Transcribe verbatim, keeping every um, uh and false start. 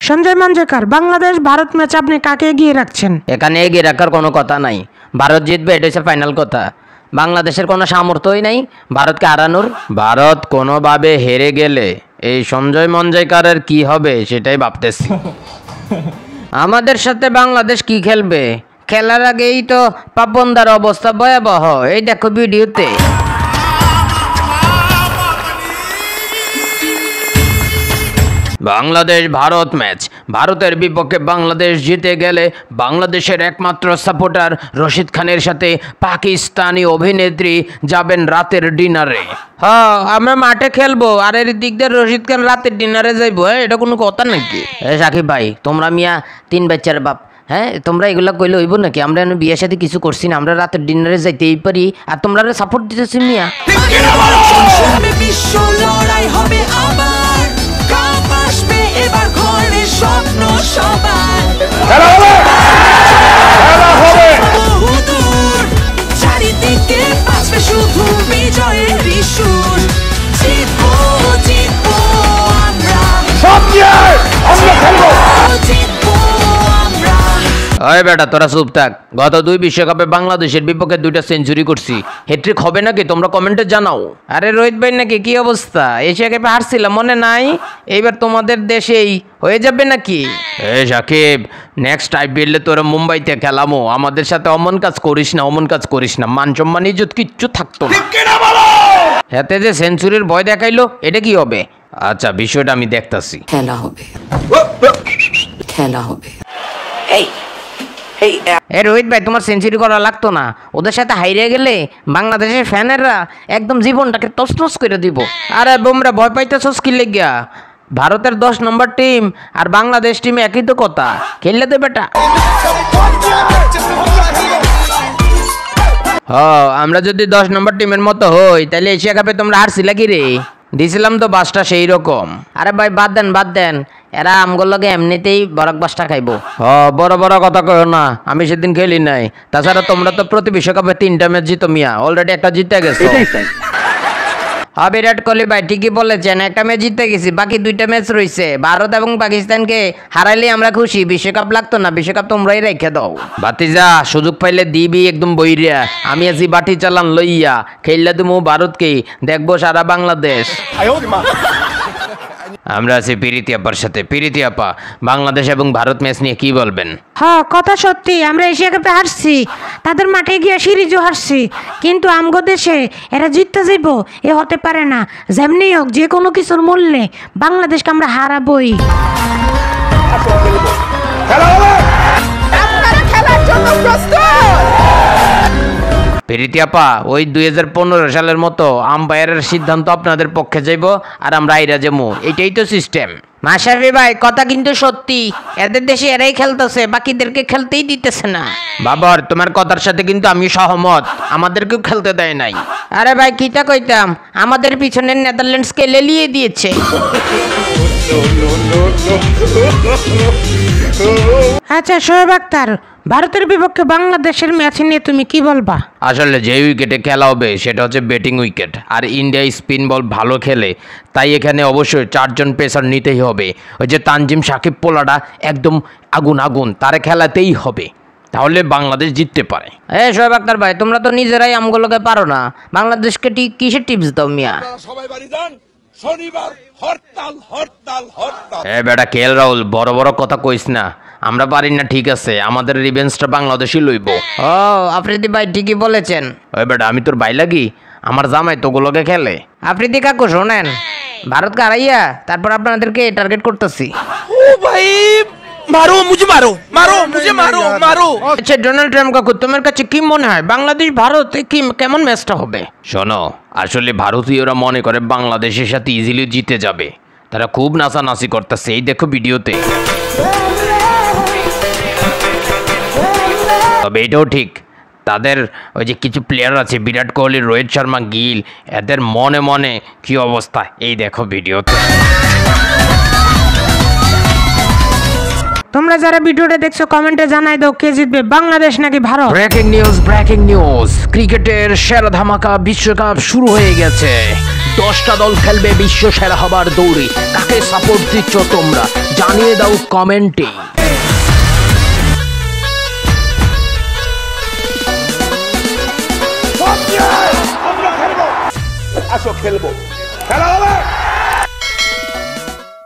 Sanjay Manjrekar, Bangladesh Bharat match আপনি কাকে এগিয়ে রাখছেন? এখানে এগিয়ে রাখার কোনো কথা নাই, ভারত জিতবে, এটা হচ্ছে ফাইনাল কথা। বাংলাদেশের কোনো সামর্থ্যই নাই ভারতকে হারানোর। ভারত কোনোভাবে হেরে গেলে এই সঞ্জয় মঞ্জেকারের কি হবে সেটাই ভাবতেছি। আমাদের সাথে বাংলাদেশ কি খেলবে? খেলার আগেই তো পাপনদার অবস্থা ভয়াবহ, এই দেখো ভিডিওতে। বাংলাদেশ ভারত ম্যাচ, ভারতের বিপক্ষে বাংলাদেশ জিতে গেলে বাংলাদেশের একমাত্র সাপোর্টার রশিদ খানের সাথে পাকিস্তানি অভিনেত্রী যাবেন রাতের ডিনারে। হ্যাঁ, আমরা মাঠে খেলবো আর এর দিক দিয়ে রশিদ খান রাতের ডিনারে যাইবো। হ্যাঁ, এটা কোনো কথা নাকি? এ সাকিব ভাই, তোমরা মিয়া তিন বাচ্চার বাপ, হ্যাঁ তোমরা এগুলা কইলে হইব নাকি? আমরা বিয়ের সাথে কিছু করছি না, আমরা রাতের ডিনারে যাইতেই পারি আর তোমরা সাপোর্ট দিতেছি মিয়া। এবার ঘরে স্বপ্ন সবার, খেলা হবে, খেলা হবে বহুদূর, চারিদিকে বাজবে শুধু বিজয়ের সুর। জিতবো জিতবো আমরা, সব নিয়ে আমরা খেলবো, জিতবো আমরা। ওই বেটা তোরা চুপ থাক। গত দুই বিশ্বকাপে বাংলাদেশের বিপক্ষে দুইটা সেঞ্চুরি করছি, হ্যাট্রিক হবে নাকি তোমরা কমেন্টে জানাও। আরে রোহিত ভাই নাকি কি অবস্থা? এশিয়া কাপে হারছিলাম মনে নাই? এইবার তোমাদের দেশেই হয়ে যাবে নাকি? এ সাকিব, নেক্সট আইপিএলে তোরা মুম্বাইতে খেলামো, আমাদের সাথে অমন কাজ করিস না, অমন কাজ করিস না, মান সম্মান ইজ্জত কিচ্ছু থাকতো না। হাতে যে সেঞ্চুরির ভয় দেখাইলো, এটা কি হবে? আচ্ছা বিষয়টা আমি দেখতাছি। খেলা হবে, খেলা হবে। এই এ রোহিত ভাই, তোমার সেঞ্চুরি করা লাগতো না, ওদের সাথে হাইরে গেলে বাংলাদেশের ফ্যানেরা একদম জীবনটাকে তছনছ করে দিব। আরে বুমরা, ভয় পাইতেছস কি লাগিয়া? ভারতের দশ নম্বর টিম আর বাংলাদেশ টিম একই তো কথা, খেললে তো বেটা। হ, আমরা যদি দশ নম্বর টিমের মতো হই তাহলে এশিয়া কাপে তোমরা হারছিলা কি রে? দিছিলাম তো বাসটা সেই রকম। আরে ভাই বাদ দেন বাদ দেন, এরা আমগুলোকে এমনিতেই বরক বাসটা খাইবো। হ, বড় বড় কথা কয় না, আমি সেদিন খেলি নাই। তাছাড়া তোমরা তো প্রতি বিশ্বকাপে তিনটা ম্যাচ জিতো মিয়া, অলরেডি একটা জিতে গেছো। হ্যাঁ বিরাট কোহলি ভাই ঠিকই বলেছেন, একটা ম্যাচ জিতে গেছি, বাকি দুইটা ম্যাচ রয়েছে। ভারত এবং পাকিস্তানকে হারাইলে আমরা খুশি, বিশ্বকাপ লাগতো না, বিশ্বকাপ তোমরাই রেখে দাও। বাতিজা সুযোগ পাইলে দিবি একদম বইরিয়া, আমি আছি বাটি চালান লইয়া, খেললে তুমি ভারতকে দেখবো সারা বাংলাদেশ। আমরা আছি প্রীতি আপার সাথে। প্রীতি আপা, বাংলাদেশ এবং ভারত ম্যাচ নিয়ে কি বলবেন? হ্যাঁ কথা সত্যি, আমরা এশিয়া কাপে হারছি, তাদের মাঠে গিয়ে সিরিজও হারছি, কিন্তু আমগো দেশে এরা জিততে যাইব এ হতে পারে না। যেমনি হোক যে কোনো কিছুর মূল্যে বাংলাদেশকে আমরা হারাবই। প্রীতি আপা, ওই দুই হাজার পনেরো সালের মতো আম্পায়ারের সিদ্ধান্ত আপনাদের পক্ষে যাইব আর আমরা আইরা যাবো, এটাই তো সিস্টেম। মাশরাফি ভাই কথা কিন্তু সত্যি, এদের দেশে এরাই খেলতেছে, বাকিদেরকে খেলতেই দিতেছে না। বাবার তোমার কথার সাথে কিন্তু আমি সহমত, আমাদেরকেও খেলতে দেয় নাই। আরে ভাই কিটা কইতাম, আমাদের পিছনে নেদারল্যান্ডসকে লেলিয়ে দিয়েছে। আচ্ছা শোয়েব আক্তার, ভারতের বিপক্ষে বাংলাদেশের ম্যাচ নিয়ে তুমি কি বলবা? আসলে যে উইকেটে খেলা হবে সেটা হচ্ছে ব্যাটিং উইকেট, আর ইন্ডিয়া স্পিন বল ভালো খেলে, তাই এখানে অবশ্যই চারজন পেসার নিতেই হবে। ওই যে তানজিম সাকিব পোলাটা একদম আগুন আগুন, তারে খেলাতেই হবে, তাহলে বাংলাদেশ জিততে পারে। এ শোয়েব আক্তার ভাই, তোমরা তো নিজেরাই আমগুলোকে পারো না, বাংলাদেশকে ঠিক কিসের টিপস দাও মিয়া? সবাই বাড়ি যান, শনিবার হরতাল হরতাল হরতাল। এ বেটা কে এল রাহুল, বড় বড় কথা কইস না, আমরা পারি না ঠিক আছে, আমাদের রিভেঞ্জটা বাংলাদেশই লইব। ও আফ্রিদি ভাই ঠিকই বলেছেন। ওই বেটা আমি তোর ভাই লাগি, আমার জামাই তোগুলোকে খেলে। আফ্রিদি কাকু শোনেন, ভারতকে হারাইয়া তারপর আপনাদেরকে টার্গেট করতেছি। ও ভাই মারো মুঝে, মারো মারো মুঝে, মারো মারো। আচ্ছা ডোনাল্ড ট্রাম্প কাকু, তোমার কাছে কি মনে হয় বাংলাদেশ ভারত কি কেমন ম্যাচটা হবে? শোনো, আসলে ভারতীয়রা মনে করে বাংলাদেশের সাথে ইজিলি জিতে যাবে, তারা খুব নাচানাচি করতেছে, এই দেখো ভিডিওতে। তবে এটাও ঠিক, তাদের ওই যে কিছু প্লেয়ার আছে, বিরাট কোহলি, রোহিত শর্মা, গিল, এদের মনে মনে কি অবস্থা এই দেখো ভিডিওতে। তোমরা যারা ভিডিওটা দেখছো কমেন্টে জানাই দাও কে জিতবে, বাংলাদেশ নাকি Bharat. Breaking news breaking news ক্রিকেটের সেরা ধামাকা বিশ্বকাপ শুরু হয়ে গেছে। দশটা দল খেলবে বিশ্ব সেরা হবার দৌড়ে। কাকে সাপোর্ট দিচ্ছ তোমরা জানিয়ে দাও কমেন্টে। আসো খেলবো, খেলা হবে।